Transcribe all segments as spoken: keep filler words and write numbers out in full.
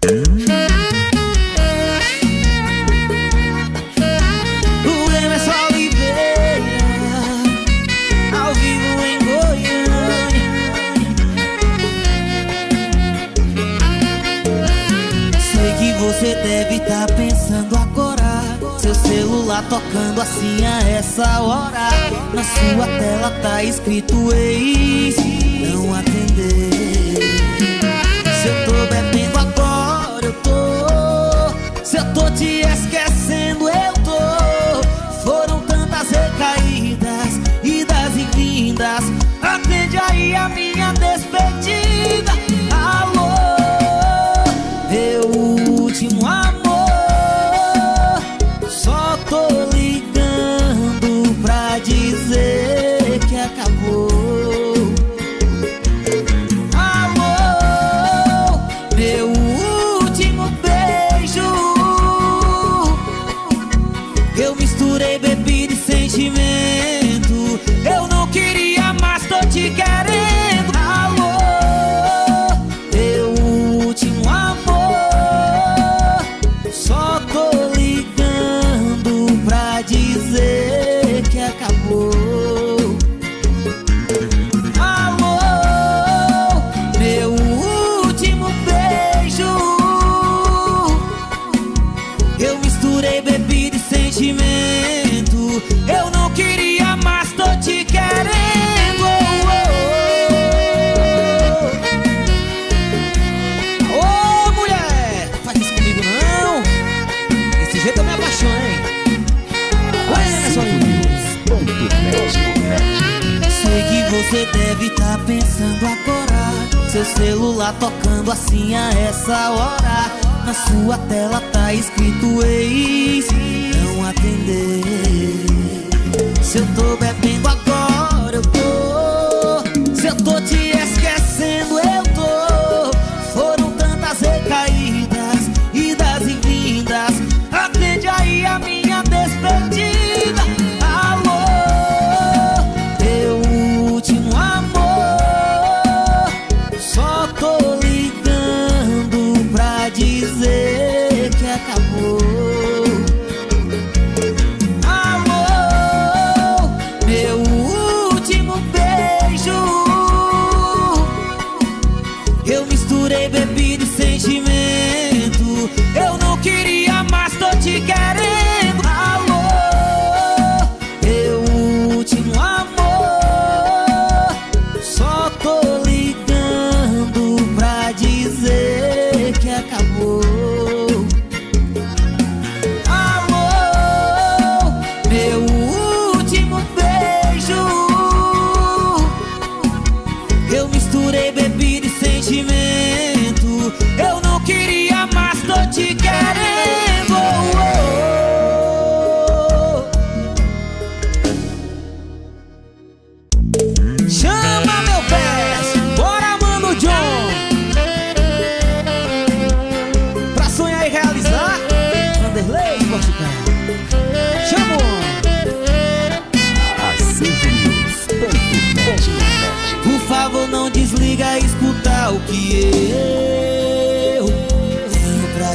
O Emerson Oliveira, ao vivo em Goiânia. Sei que você deve estar pensando agora, seu celular tocando assim a essa hora. Na sua tela tá escrito ex, não atender. Se eu tô bebendo agora, eu tô. Se eu tô te esquecendo, eu tô. Foram tantas recaídas, idas e vindas. Atende aí a minha despedida. Alô, meu último amor, só tô ligando pra dizer que acabou. Alô, meu último beijo. Eu misturei bebida e sentimento. Eu não queria, mas tô te querendo. Alô, meu último amor, só tô ligando pra dizer que acabou. Alô, meu último beijo. Eu misturei bebida e sentimento. Eu não queria, mas tô te querendo. Ô, oh, mulher, faz isso comigo não. Desse jeito eu me apaixono, hein? Ué, só sei que você deve estar pensando agora, seu celular tocando assim a essa hora. Na sua tela tá escrito ex, não atender. Se eu tô bebendo agora, eu tô. Se eu tô te esquecendo, eu tô. Foram tantas recaídas, idas e vindas. Atende aí a minha despedida. Alô, meu último amor, só tô ligando pra dizer que acabou. Alô, meu último beijo. Eu misturei bebida e sentimento. Eu não queria, mas tô te querendo. Alô, meu último amor, só tô ligando pra dizer que acabou. Alô, meu último beijo. Eu misturei bebida e sentimento. Eu não queria, mas tô te querendo. Chama meu pé, bora mano John. Pra sonhar e realizar, Vanderlei Portugal. Chama o Por favor, não desliga e escuta o que eu tenho pra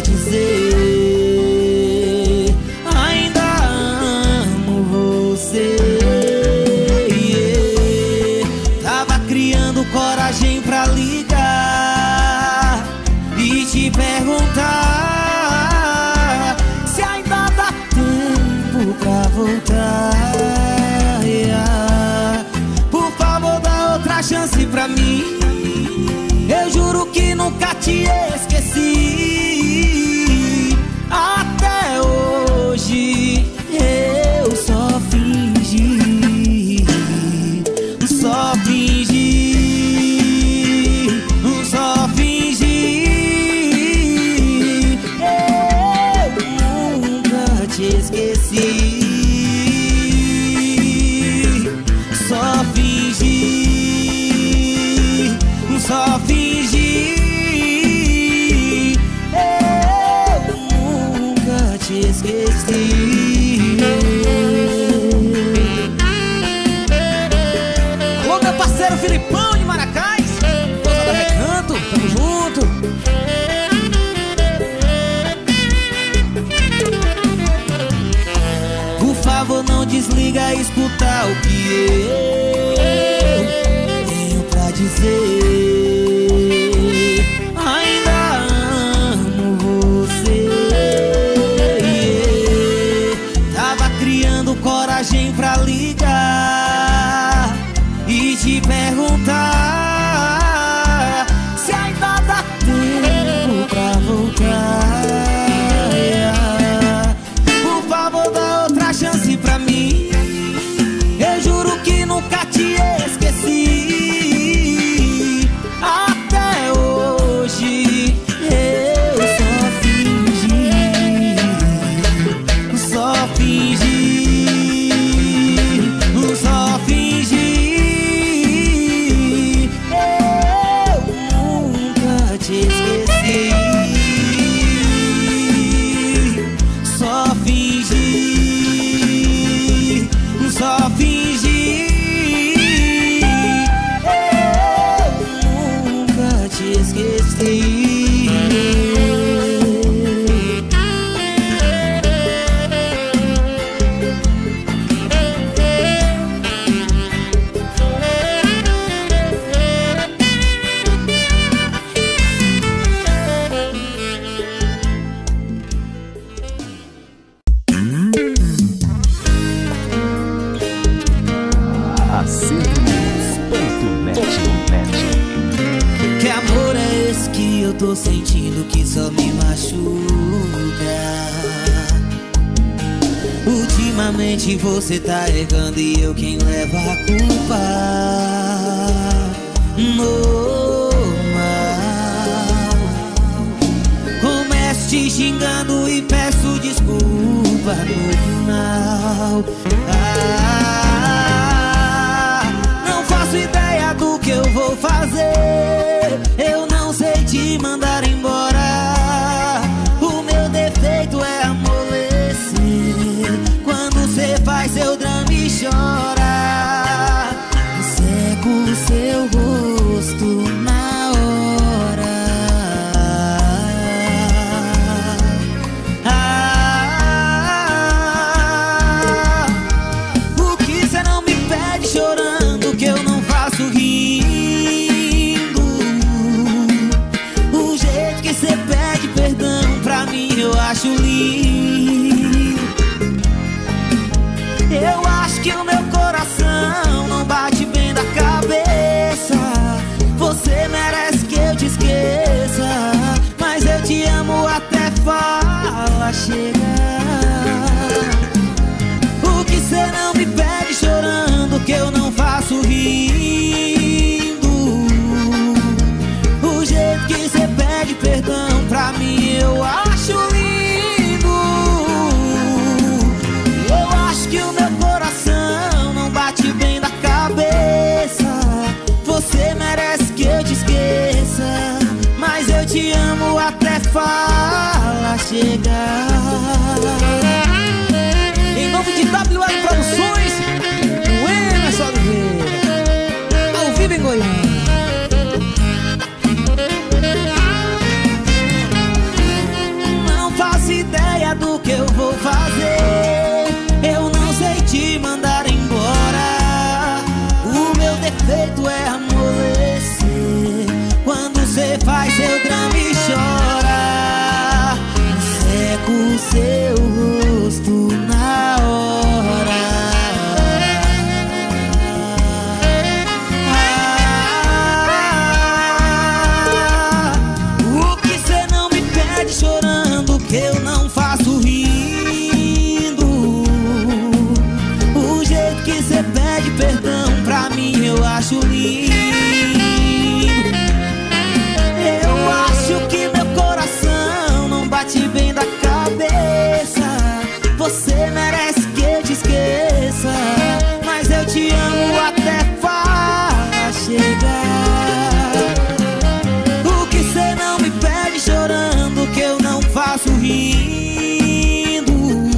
dizer. Ainda amo você. Yeah. Tava criando coragem pra ligar e te perguntar se ainda dá tempo pra voltar. Yeah. Por favor, dá outra chance pra mim. Eu juro que nunca te esqueci. Até hoje eu só fingi, só fingi, só fingi. Eu nunca te esqueci. Só fingi, só fingi. Eu nunca te esqueci. Alô, meu parceiro Filipão de Maracás, Pousa da Recanto, tamo junto. só me machuca. Ultimamente você tá errando e eu quem leva a culpa. Normal. Começo te xingando e peço desculpa no final. Ah, não faço ideia do que eu vou fazer. Eu não sei te mandar embora. O meu defeito é amolecer. Quando cê faz seu drama e chora, seco o seu rosto na hora. Ah, o que cê não me pede chorando que eu não faço rindo. O jeito que cê pede perdão pra mim eu acho lindo. Eu acho que o meu coração não bate bem da cabeça. Você merece que eu te esqueça, mas eu te amo até fala chega. O que cê não me pede chorando que eu não faço rindo. O jeito que cê pede perdão pra mim eu acho lindo. Eu acho que o meu coração não bate bem da cabeça. Você merece que eu te esqueça, mas eu te amo até fala chegar. Em nome de W R Produções, o Emerson Oliveira, ao vivo em Goiânia. Não faço ideia do que eu vou fazer. Eu não sei te mandar embora. O meu defeito é amolecer. Quando cê faz seu drama e chora, seco o seu rosto na hora. Ah, o que cê não me pede chorando que eu não faço rindo. O jeito que cê pede perdão pra mim eu acho lindo. Eu acho que meu coração não bate bem da cabeça. Você merece que eu te esqueça, mas eu te amo até fala chegar. O que cê não me pede chorando que eu não faço rindo.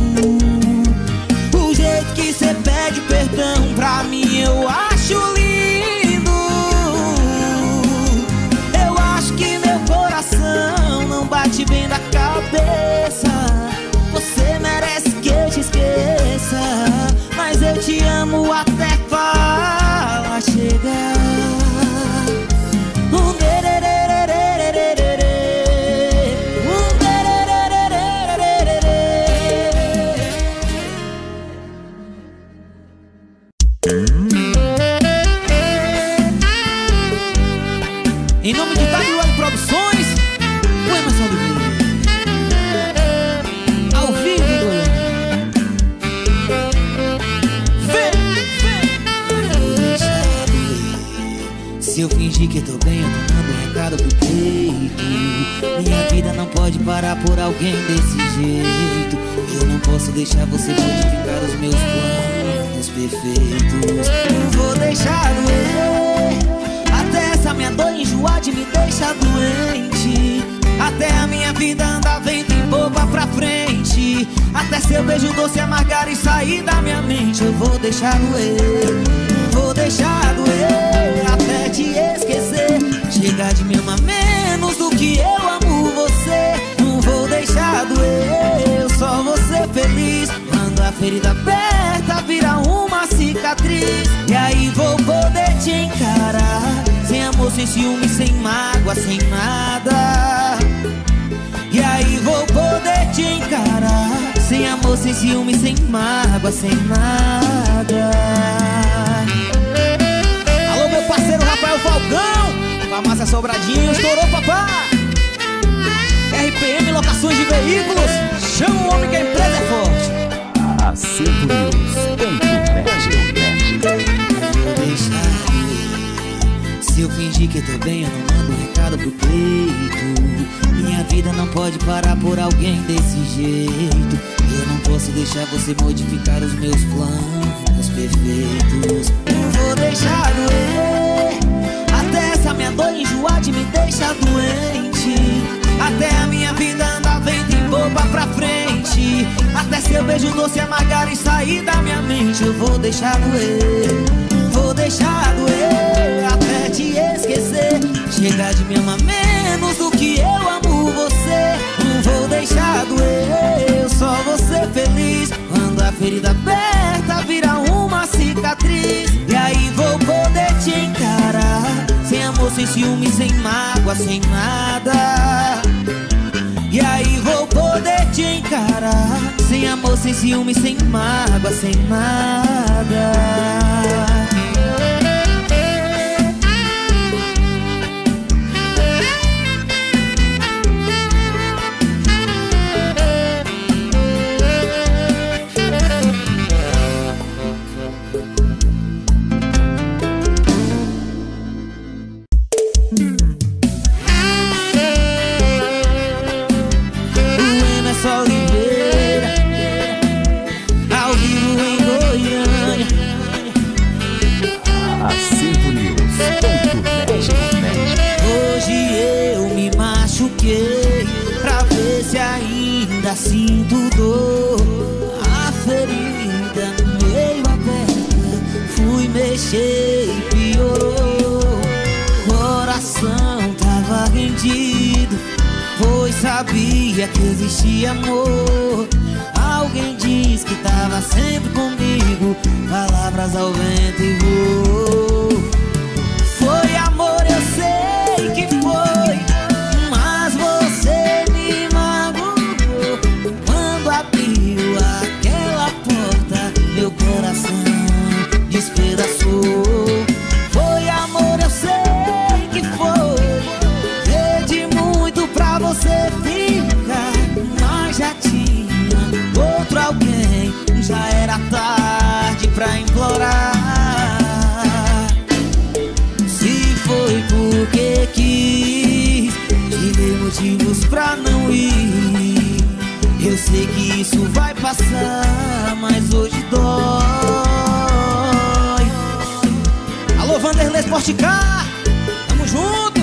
O jeito que cê pede perdão pra mim eu acho lindo. Eu acho que meu coração não bate bem da cabeça. Você merece que eu te esqueça, mas eu te amo até fala chegar. Um derererererererê, um dererererererê. Em nome de W R Produções, o Emerson Oliveira, ao vivo em Goiânia. Vê, vê. Se eu fingir que tô bem, eu tô dando um recado pro peito. Minha vida não pode parar por alguém desse jeito. Eu não posso deixar você modificar os meus planos perfeitos. Não vou deixar doer, até essa minha dor enjoar de me deixar doente. Até a minha vida andar vento e boba pra frente. Até seu beijo doce amargar e sair da minha mente. Eu vou deixar doer, vou deixar doer, até te esquecer. Chegar de me amar menos do que eu amo você. Não vou deixar doer, eu só vou ser feliz quando a ferida aberta virar uma cicatriz. E aí vou poder te encarar, sem amor, sem ciúme, sem mágoa, sem nada. E aí vou poder te encarar, sem amor, sem ciúme, sem mágoa, sem nada. Alô, meu parceiro Rafael Falcão, Farmácia Sobradinho, estourou, papai. R locações de veículos, chama o homem que a empresa é forte. Acervo News ponto net. Deixa eu, se eu fingir que tô bem, eu não mando um recado pro Cleito. Minha vida não pode parar por alguém desse jeito. Eu não posso deixar você modificar os meus planos perfeitos. Não vou deixar doer, até essa minha dor enjoar de me deixar doente. Até a minha vida andar vento e boba pra frente. Até seu beijo doce amargar e sair da minha mente. Eu vou deixar doer, vou deixar doer, até te esquecer. Chega de me amar menos do que eu amo você. Não vou deixar doer, eu só vou ser feliz quando a ferida aberta virar uma cicatriz. E aí vou poder te encarar, sem amor, sem ciúme, sem mágoa, sem nada. E aí vou poder te encarar, sem amor, sem ciúme, sem mágoa, sem nada. Pra ver se ainda sinto dor. A ferida meio aberta, fui mexer e piorou. Coração tava rendido, pois sabia que existia amor. Alguém disse que tava sempre comigo, palavras ao vento e voou. Foi amor, eu sei que foi, mas você me magoou. Quando abriu aquela porta, meu coração despedaçou. Foi amor, eu sei que foi, pedi muito pra você ficar, mas já tinha outro alguém, já era tarde pra implorar. Se foi porque quis, te dei motivos pra não ir. Eu sei que isso vai passar, mas hoje dói. Alô, Vanderlei Sportcar, tamo junto.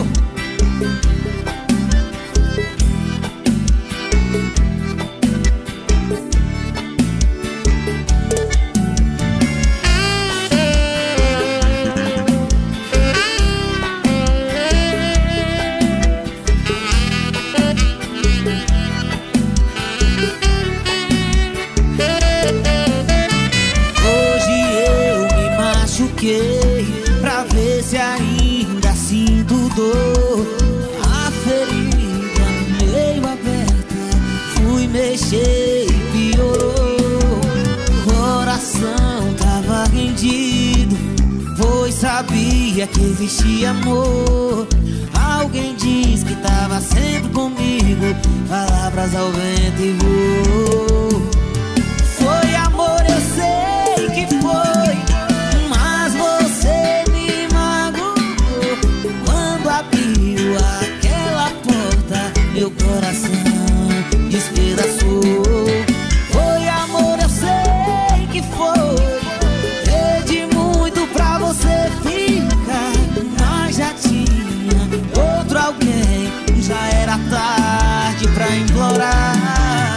Pra ver se ainda sinto dor. A ferida meio aberta, fui mexer e piorou. Coração tava rendido, pois sabia que existia amor. Alguém disse que tava sempre comigo, palavras ao vento e voou. Foi amor, eu sei que foi, mas você me magoou. Quando abriu aquela porta, meu coração despedaçou. Foi amor, eu sei que foi, pedi muito pra você ficar, mas já tinha outro alguém, já era tarde pra implorar.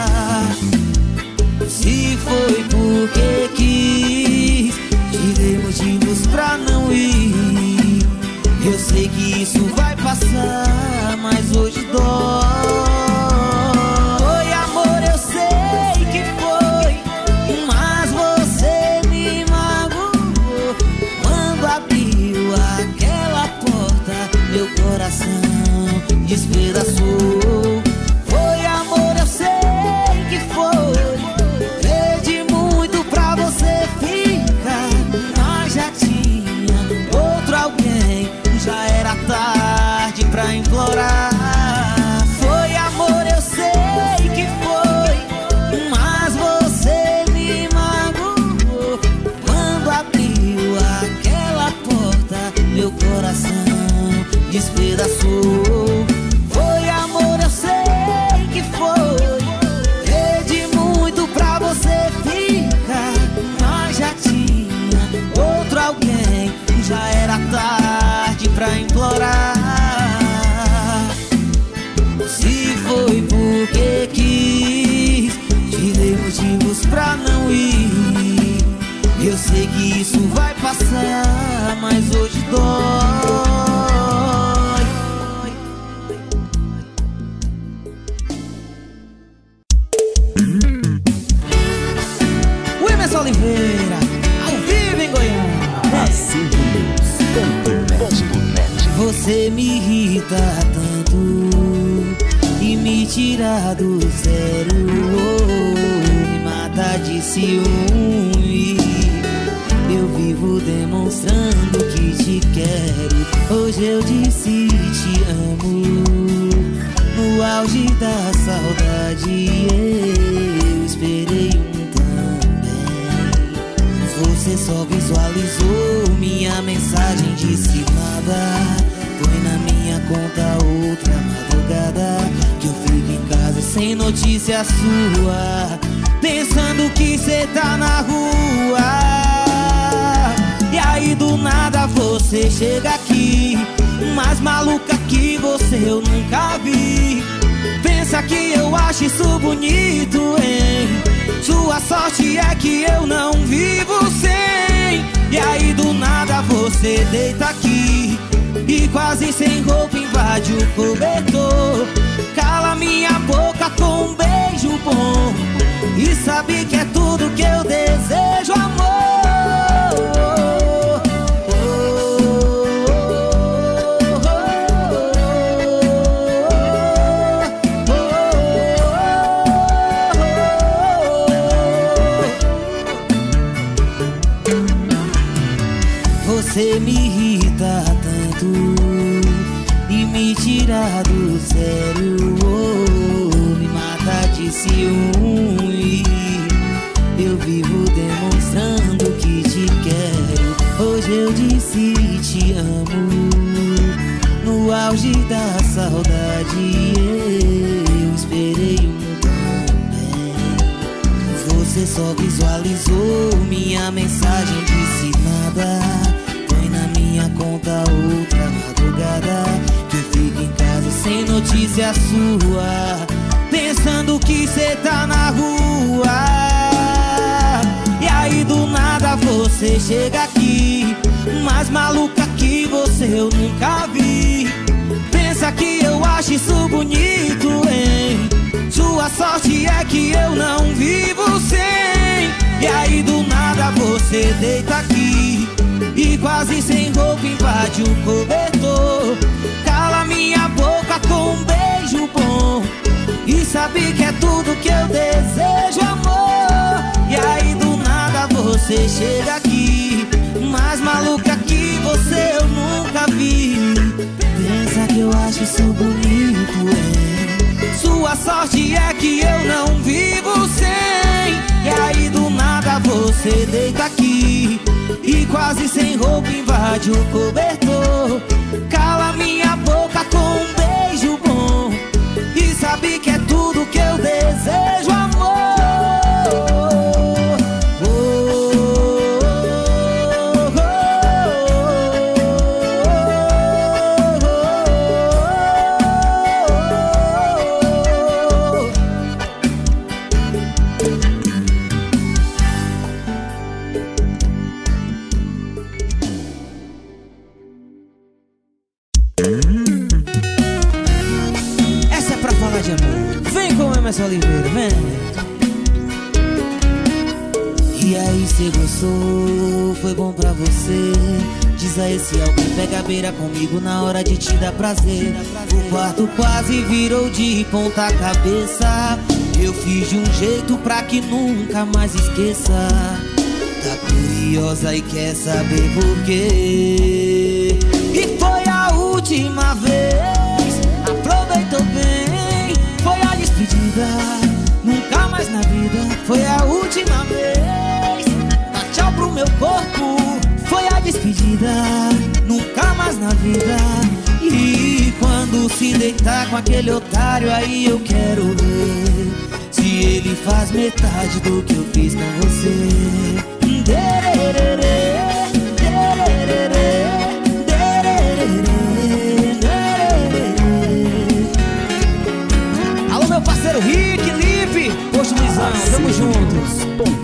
Se foi porque quis, te dei motivos pra não ir. Eu sei que isso vai passar, mas hoje dói. Foi amor, eu sei que foi, mas você me magoou. Quando abriu aquela porta, meu coração despedaçou. Foi amor, eu sei que foi, pedi muito pra você ficar, mas já tinha outro alguém, já era tarde. E foi porque quis, te dei motivos pra não ir. Eu sei que isso vai passar, mas hoje dói. Oliveira, ao vivo em Goiânia. Acervo News ponto net. Você me irrita tanto e me tira do zero, oh, me mata de ciúme. Eu vivo demonstrando que te quero. Hoje eu disse te amo. No auge da saudade eu esperei um Você só visualizou minha mensagem, disse nada. Foi na minha conta outra madrugada que eu fico em casa sem notícia sua, pensando que cê tá na rua. E aí do nada você chega aqui, mais maluca que você eu nunca vi. Pensa que eu acho isso bonito, hein? Sua sorte é que eu não vivo sem. E aí do nada você deita aqui e quase sem roupa invade o cobertor. Cala minha boca com um beijo bom e sabe que é tudo que eu desejo, amor. Você me irrita tanto e me tira do sério, oh, me mata de ciúme. Eu vivo demonstrando que te quero. Hoje eu disse te amo. No auge da saudade eu esperei um também. Você só visualizou minha mensagem, disse nada. Minha conta outra madrugada que eu fico em casa sem notícia sua, pensando que cê tá na rua. E aí do nada você chega aqui, mais maluca que você eu nunca vi. Pensa que eu acho isso bonito, hein? Sua sorte é que eu não vivo sem. E aí do nada você deita aqui e quase sem roupa invade o cobertor. Cala minha boca com um beijo bom e sabe que é tudo que eu desejo, amor. E aí do nada você chega aqui, mais maluca que você eu nunca vi. Pensa que eu acho isso bonito, é? Sua sorte é que eu não vivo sem. E aí do nada você deita aqui e quase sem roupa invade o cobertor. Cala minha boca com um beijo bom e sabe que é tudo que eu desejo, amor. Oh, oh, oh, essa é pra falar de amor. Vem com o Emerson Oliveira, vem. E aí cê gostou, foi bom pra você. Diz a esse alguém, pega a beira comigo na hora de te dar prazer. O quarto quase virou de ponta cabeça. Eu fiz de um jeito pra que nunca mais esqueça. Tá curiosa e quer saber por quê. E foi a última vez, aproveitou bem. Foi a despedida, nunca mais na vida. Foi a última vez, dá tchau pro meu corpo. Foi a despedida, nunca mais na vida. E quando se deitar com aquele otário, aí eu quero ver se ele faz metade do que eu fiz com você. Dererê, dererê, dererê, dererê. parceiro Rick, Lipe, Posto Luizão, tamo junto.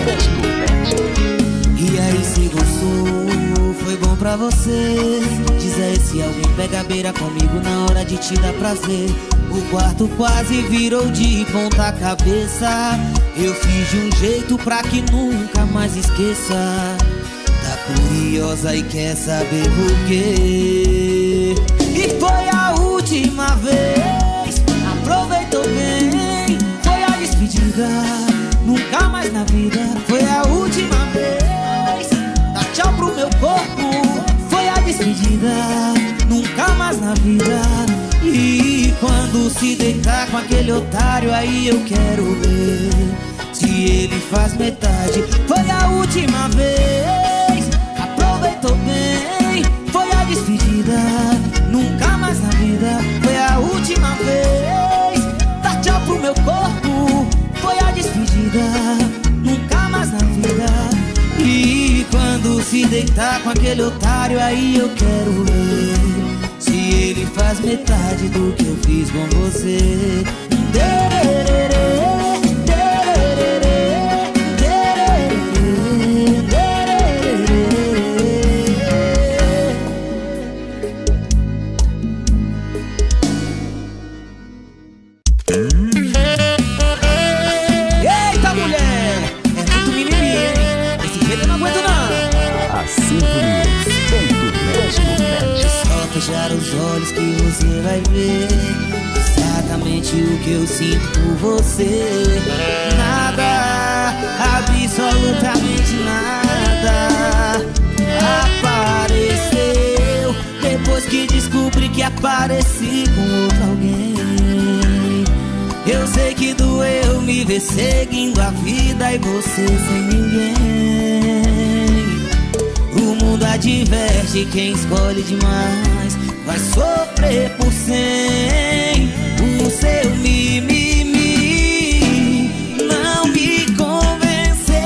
E aí, se gostou, foi bom pra você. Diz aí se alguém pega a beira comigo na hora de te dar prazer. O quarto quase virou de ponta cabeça. Eu fiz de um jeito pra que nunca mais esqueça. Tá curiosa e quer saber por quê. E foi a última vez, aproveitou bem. Foi a despedida, nunca mais na vida. Foi a última vez, dá tchau pro meu corpo. Foi a despedida, nunca mais na vida. E quando se deitar com aquele otário, aí eu quero ver se ele faz metade. Foi a última vez, aproveitou bem. Foi a despedida, nunca mais na vida. Foi a última vez, dá tchau pro meu corpo. Foi a despedida, nunca mais na vida. E quando se deitar com aquele otário, aí eu quero ver se ele faz metade do que eu fiz com você. Eita, mulher! É muito mimimi, hein? Esse jeito eu não aguento, não. Assim Só fechar os olhos que você vai ver exatamente o que eu sinto por você. Nada, absolutamente nada apareceu depois que descobri que apareci com outro alguém. Eu sei que doeu me ver seguindo a vida e você sem ninguém. O mundo adverte, quem escolhe demais vai sofrer por cem. O seu mimimi não me convenceu.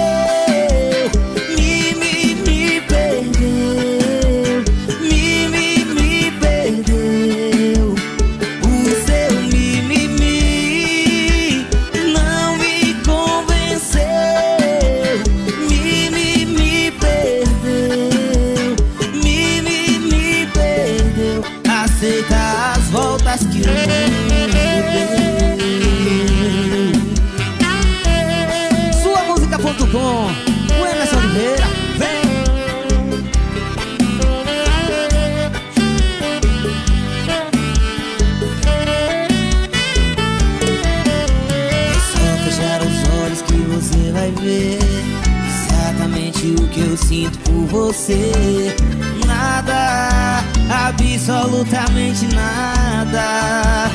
Mimimi perdeu, mimimi perdeu. O seu mimimi não me convenceu. Mimimi perdeu, mimimi perdeu. Aceita as voltas que o mundo deu. Sua música ponto com, o Emerson Oliveira, vem! É só fechar os olhos que você vai ver exatamente o que eu sinto por você. Nada, absolutamente nada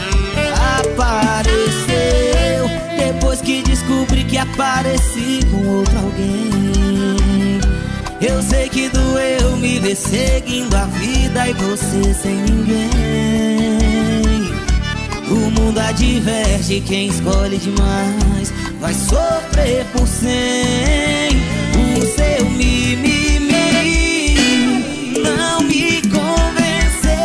apareceu depois que descobri que apareci com outro alguém. Eu sei que doeu me ver seguindo a vida e você sem ninguém. O mundo adverte, quem escolhe demais vai sofrer por cem. O seu mimimi não me convenceu.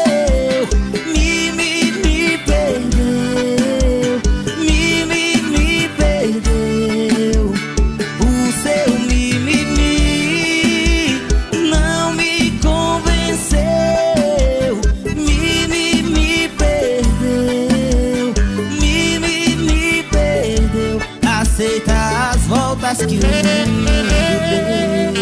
Mimimi perdeu, mimimi perdeu. O seu mimimi não me convenceu. Mimimi perdeu, mimimi perdeu. Aceita as voltas que o mundo deu.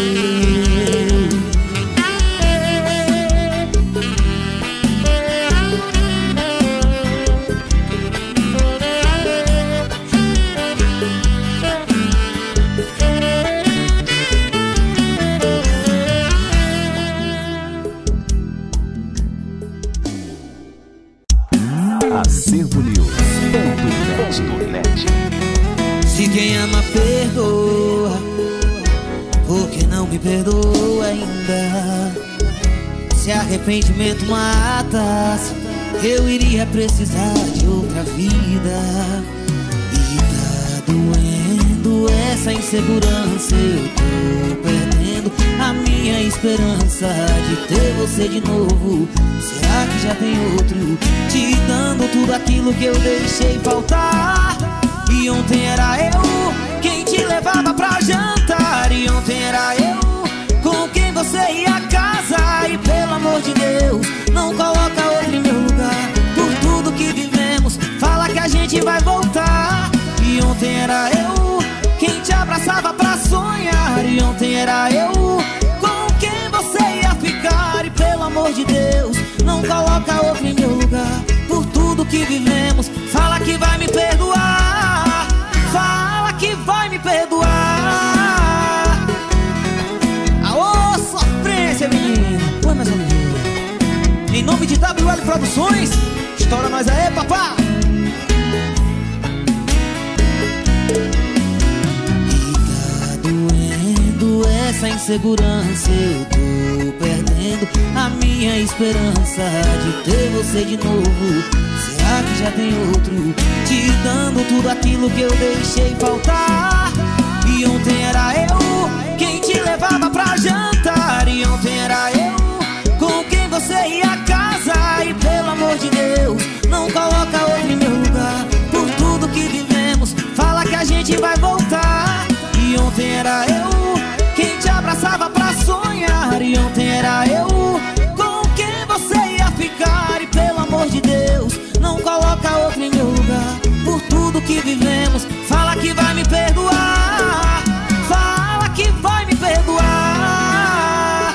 Acervo News ponto net. Se quem ama perdoa, por que não me perdoa ainda? Se arrependimento matasse, eu iria precisar de outra vida. E tá doendo essa insegurança, eu tô perdendo perdendo a minha esperança de ter você de novo. Será que já tem outro te dando tudo aquilo que eu deixei faltar? E ontem era eu quem te levava pra jantar, e ontem era eu com quem você ia a casa. E pelo amor de Deus, não coloca outro em meu lugar. Por tudo que vivemos, fala que a gente vai voltar. E ontem era eu quem te abraçava pra sonhar, e ontem era eu com quem você ia ficar. E pelo amor de Deus, não coloca outro em meu lugar. Por tudo que vivemos, fala que vai me perdoar. Fala que vai me perdoar. Aô, sofrência, menino. Põe mais uma menina. Em nome de W L Produções, estoura nós aí, papá. Essa insegurança, eu tô perdendo a minha esperança de ter você de novo. Será que já tem outro te dando tudo aquilo que eu deixei faltar? E ontem era eu quem te levava pra jantar, e ontem era eu com quem você ia a casa. E pelo amor de Deus, não coloca outro em meu lugar. Por tudo que vivemos, fala que a gente vai voltar. E ontem era eu quem te abraçava pra sonhar, e ontem era eu com quem você ia ficar. E pelo amor de Deus, não coloca outro em meu lugar. Por tudo que vivemos, fala que vai me perdoar. Fala que vai me perdoar.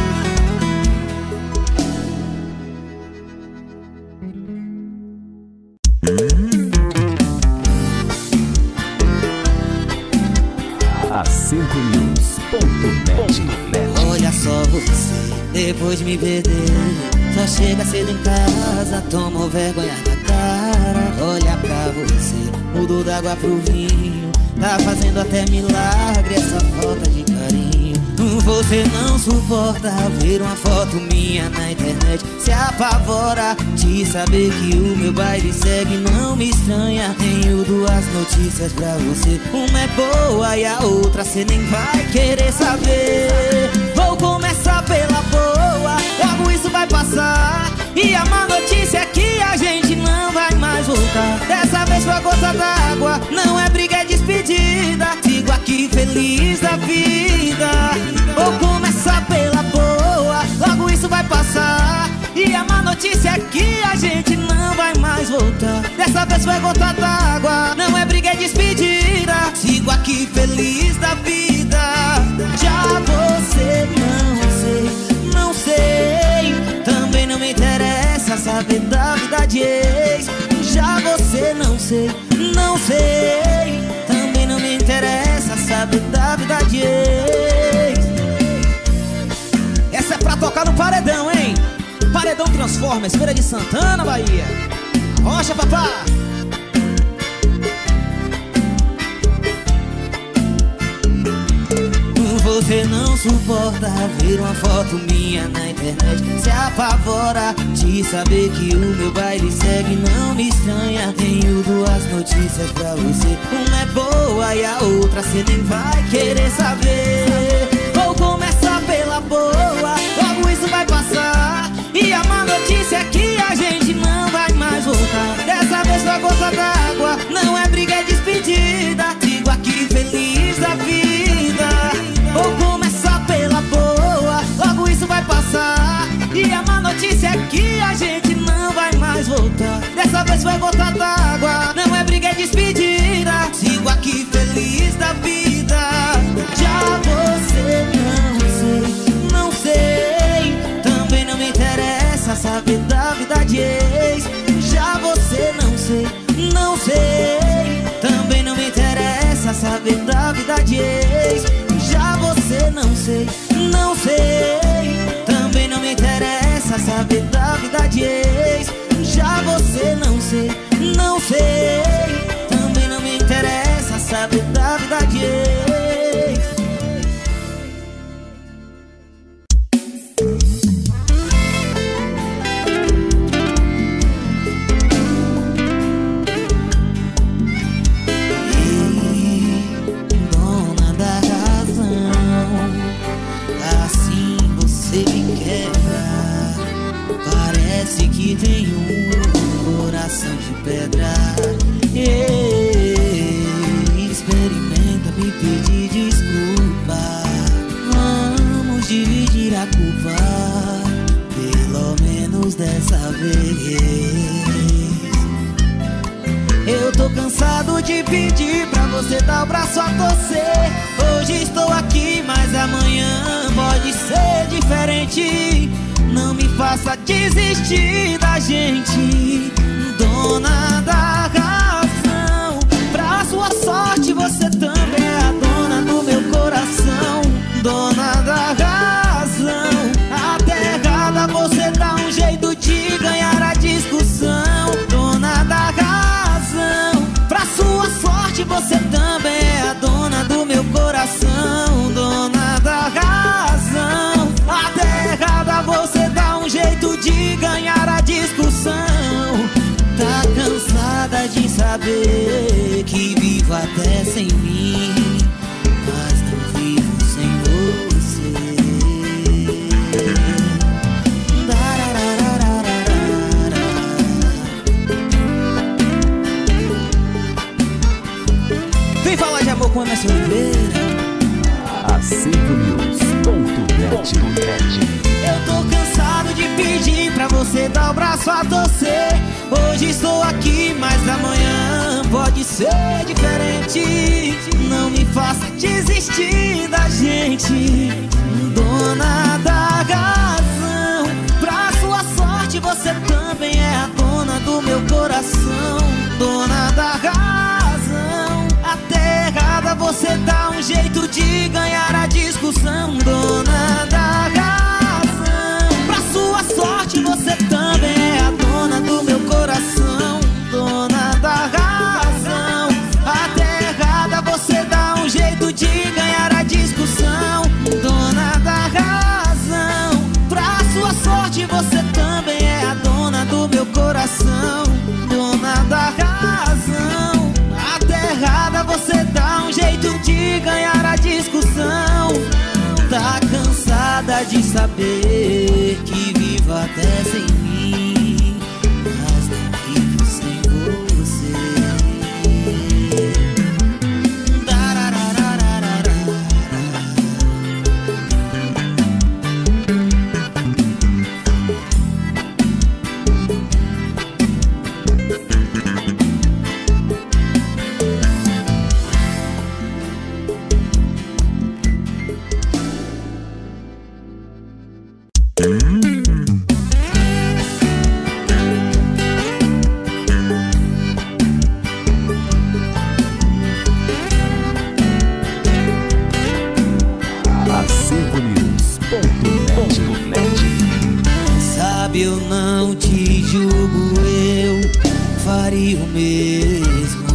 Acervo News ponto net. Olha só você, depois de me perder, só chega cedo em casa, toma vergonha na cara. Olha pra você, mudou da água pro vinho, tá fazendo até milagre essa falta de carinho. Você não suporta ver uma foto minha na internet, se apavora de saber que o meu baile segue. Não me estranha, tenho duas notícias pra você. Uma é boa e a outra cê nem vai querer saber. Vou começar pela boa, logo isso vai passar. E a má notícia é que a gente não vai mais voltar. Dessa vez foi a gota d'água, não é briga, é despedida. Sigo aqui feliz da vida. Vou começar pela boa, logo isso vai passar. E a má notícia é que a gente não vai mais voltar. Dessa vez foi a gota d'água, não é briga, é despedida. Sigo aqui feliz da vida. Já você não sei, não sei, também não me interessa saber da vida de ex. Já você não sei, não sei, também não me interessa saber da vida de ex. Essa é pra tocar no paredão, hein? Paredão Transformers, Feira de Santana, Bahia. Rocha, papá. Você não suporta ver uma foto minha na internet, se apavora de saber que o meu baile segue. Não me estranha, tenho duas notícias pra você. Uma é boa e a outra cê nem vai querer saber. Vou começar pela boa, logo isso vai passar. E a má notícia é que a gente não vai mais voltar. Dessa vez foi a gota d'água, não é briga, é despedida. Sigo aqui feliz da vida. Vou começar pela boa, logo isso vai passar. E a má notícia é que a gente não vai mais voltar. Dessa vez foi gota d'água, não é briga, é despedida. Sigo aqui feliz da vida. Já você não sei, não sei, também não me interessa saber da vida de ex. Já você não sei, não sei, também não me interessa saber da vida de ex. Já você não sei, não sei, também não me interessa saber da vida de ex. Já você não sei, não sei, também não me interessa saber da vida de ex. tô cansado de pedir pra você dar o braço a torcer. Hoje estou aqui, mas amanhã pode ser diferente. Não me faça desistir da gente, dona da razão. Pra sua sorte você também é a dona do meu coração, dona da razão. Até errada você dá um jeito de ganhar a discussão, dona da razão. Pra sua sorte você também é a dona do meu coração, dona da razão. Até errada você dá um jeito de ganhar a discussão. Tá cansada de saber que vivo até sem mim, mas não vivo sem você. Vem falar de amor com a Emerson Oliveira. Acervo News ponto net. Eu tô cansado de pedir pra você dar o braço a torcer. Hoje estou aqui, mas amanhã pode ser diferente. Não me faça desistir da gente, dona da razão. Pra sua sorte você também é a dona do meu coração, dona da razão. Até errada você dá um jeito de ganhar a discussão, dona da razão. Pra sua sorte você também é a dona do meu coração, dona da razão. Até errada você dá um jeito de ganhar a discussão, dona da razão. Pra sua sorte você também é a dona do meu coração, dona da razão. Até errada você dá um jeito de ganhar a discussão. Tá cansada de saber que vivo até sem mim, mas não vivo sem você. Sabe, eu não te julgo, eu faria o mesmo.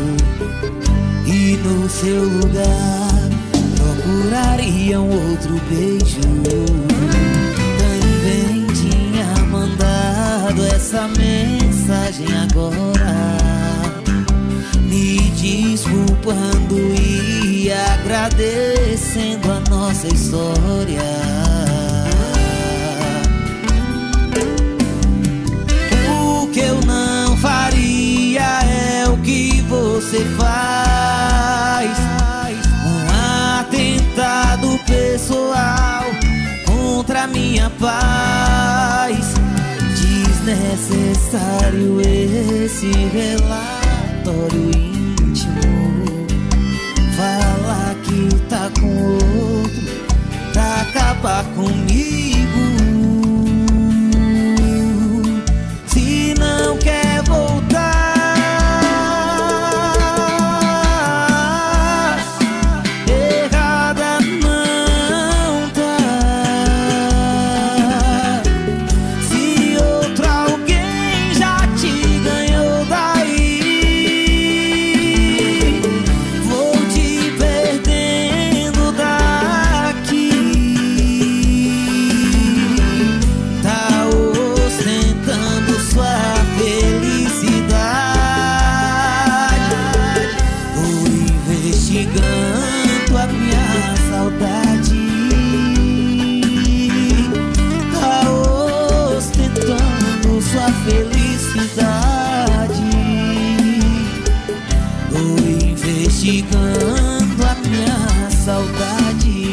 E no seu lugar procuraria um outro beijo. Também tinha mandado essa mensagem agora, me desculpando e agradecendo a nossa história. O que eu não faria é o que você faz, um atentado pessoal contra minha paz. Desnecessário esse relatório íntimo, falar que tá com outro pra acabar comigo. Se não quer voltar, errada não tá. Se outro alguém já te ganhou daí, vou te perdendo daqui. Tá ostentando sua felicidade, vou investigando a minha saudade. Tá ostentando sua felicidade, vou investigando a minha saudade.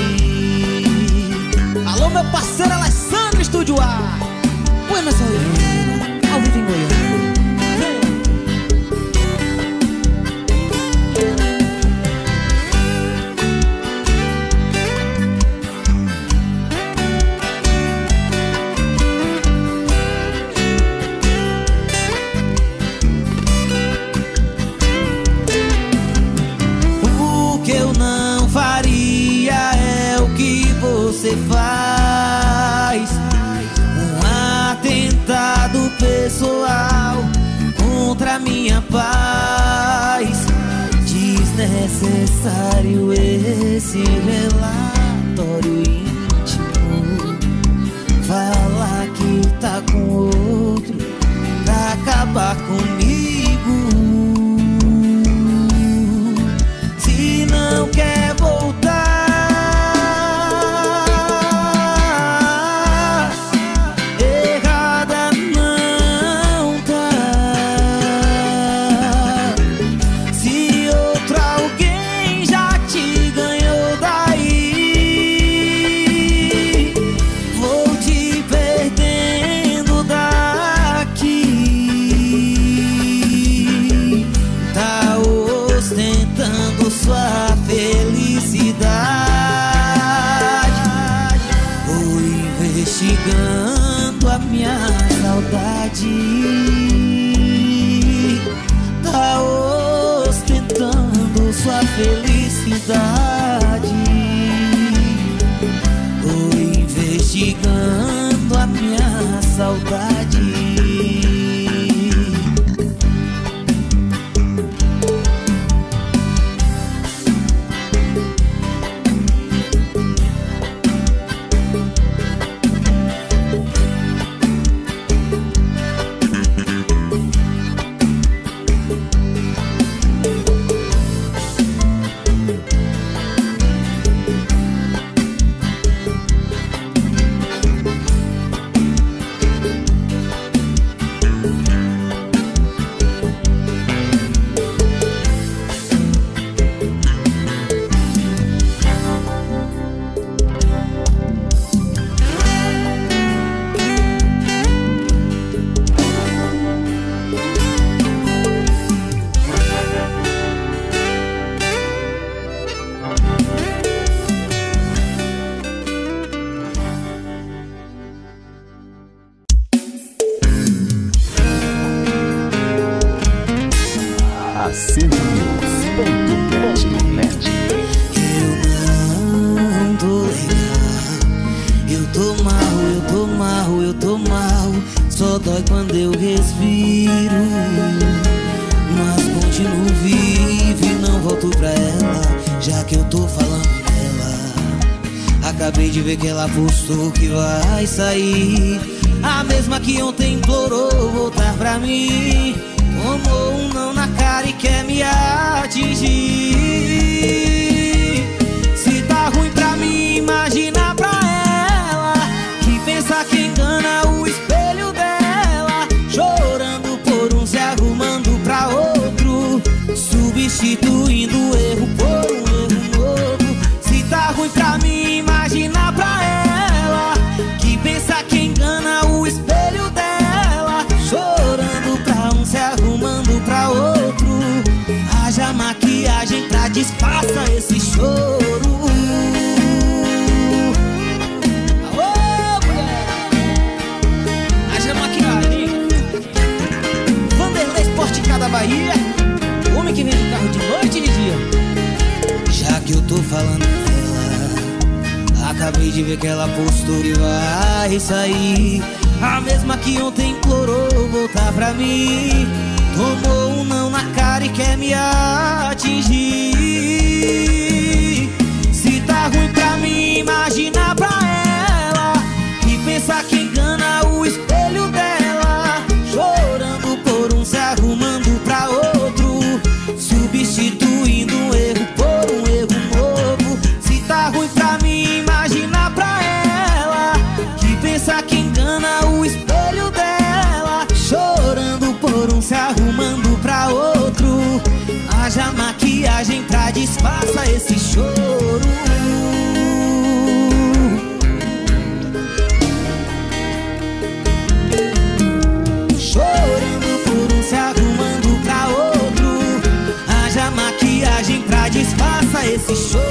Alô, meu parceiro Alessandro, Estúdio A. O Emerson Oliveira, ao vivo em Goiânia. pessoal contra minha paz. Desnecessário esse relatório íntimo. Fala que tá com outro pra acabar comigo. Se não quer voltar, errada não tá. Se outro alguém já te ganhou daí, vou te perdendo daqui. Tá ostentando sua felicidade, vou investigando a minha saudade. Tá ostentando sua felicidade, vou investigando a minha saudade. Acervo News ponto net. Eu não tô legal, eu tô mal, eu tô mal, eu tô mal. Só dói quando eu respiro, mas continuo vivo e não volto pra ela, já que eu tô falando dela. Acabei de ver que ela postou que vai sair, a mesma que ontem implorou voltar pra mim. Tomou um não na cara e quer me atingir. Se tá ruim pra mim, imagina pra ela, que pensa que engana o espelho dela, chorando por um, se arrumando pra outro, substituindo o erro por um erro novo. Se tá ruim pra mim, imagina pra ela, que pensa que engana o espelho dela, chorando pra um, se arrumando pra outro. Haja maquiagem pra disfarçar esse choro. Alô, mulher! Haja maquiagem. Vanderlei Esporte da Bahia, homem que vende carro de noite e de dia. Já que eu tô falando dela, acabei de ver que ela postou e vai sair, a mesma que ontem implorou voltar pra mim. Tomou um não na cara e quer me atingir. Se tá ruim pra mim, imagina pra ela, que pensa que engana o espelho dela, chorando por um, se arrumando pra outro, substituindo um erro por um erro novo. Se tá ruim pra mim, imagina pra ela, que pensa que engana o espelho dela, chorando por um, se arrumando pra outro. Haja maquiagem pra disfarçar esse choro. Chorando por um, se arrumando pra outro. Haja maquiagem pra disfarçar esse choro.